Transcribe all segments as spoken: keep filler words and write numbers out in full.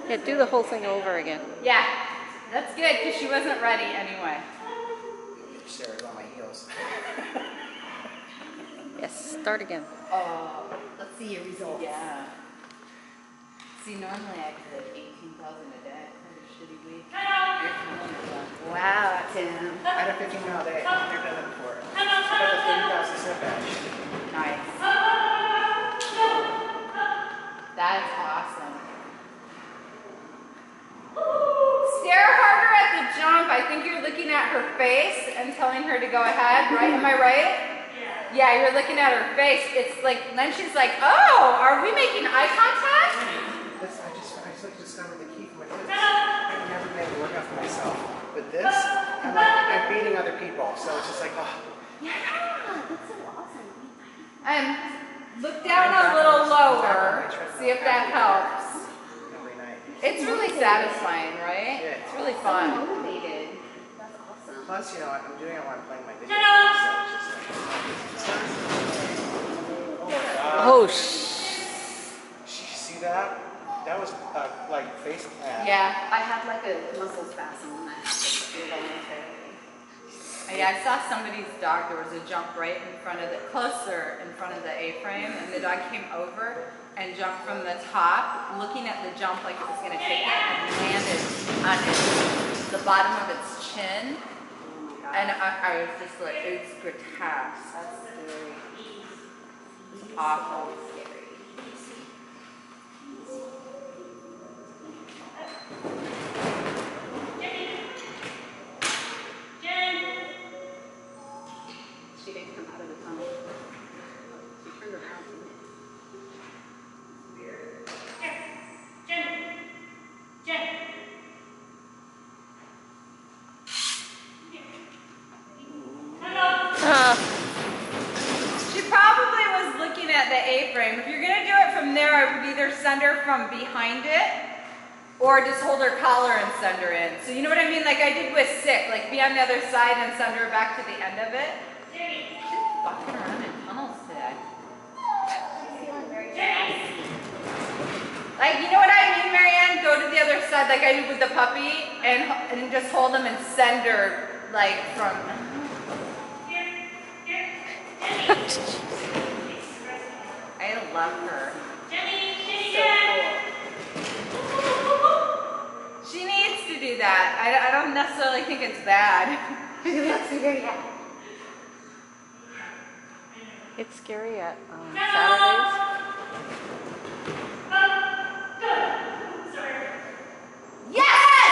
Yeah, do the whole thing over again. Yeah, that's good because she wasn't ready anyway. Sarah's on my heels. Yes, start again. Oh, let's see your results. Yeah. See, normally I could eighteen thousand a day. What a shitty week. Wow, Tim. I had a fifteen mile day. I've never done it before. I got the thirty thousand step badge. Nice. That's awesome. Stare harder at the jump. I think you're looking at her face and telling her to go ahead, right? Am I right? Yeah. Yeah, you're looking at her face. It's like, then she's like, oh, are we making eye contact? This, I just, I just like discovered the key for my kids. I've never been able to work out for myself. But this, I'm like, I'm beating other people. So it's just like, oh. Yeah, that's so awesome. And look down a little lower. See if that helps. Every night. It's really satisfying, right? Yeah. It's really fun. Motivated. That's awesome. Plus, you know, I'm doing it while I'm playing my video games. So it's just like, oh my God. Oh, sh. Did you see that? That was uh, like face plant. Yeah. I had like a muscle spasm when I had to do it. Yeah, I saw somebody's dog. There was a jump right in front of the, closer in front of the A-frame, and the dog came over and jumped from the top, looking at the jump like it was going to take it, and landed on its, the bottom of its chin. Oh my God. And I, I was just like, it was grotesque. That's scary. It's awful. She didn't come out of the tunnel. She turned around. Uh, She probably was looking at the A-frame. If you're going to do it from there, I would either send her from behind it or just hold her collar and send her in. So you know what I mean? Like I did with Sick, like be on the other side and send her back to the end of it. She's walking around in tunnels today. Like, you know what I mean, Marianne? Go to the other side like I did with the puppy and, and just hold them and send her like from... I love her. So cool. She needs to do that. I, I don't necessarily think it's bad. it's scary at um, Saturdays. Yes!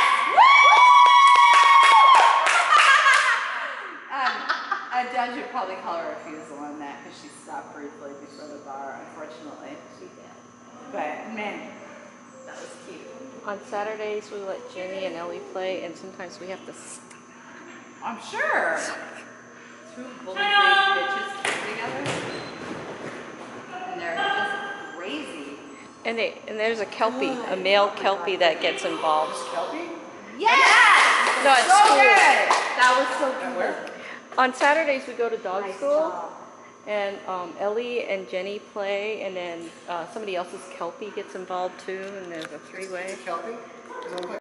um, a judge would probably call her a refusal on that because she stopped briefly before the bar, unfortunately. She did. But, man, that was cute. On Saturdays, we let Jenny and Ellie play, and sometimes we have to stop. I'm sure. Two bully bitches together. And they're just crazy. And they and there's a kelpie, a male kelpie that gets involved. Kelpie? Yes! No, at So school. good! That was so At cool. where? On Saturdays, we go to dog Nice school, job. and um, Ellie and Jenny play, and then uh, somebody else's kelpie gets involved too, and there's a three-way. Kelpie? Does it look like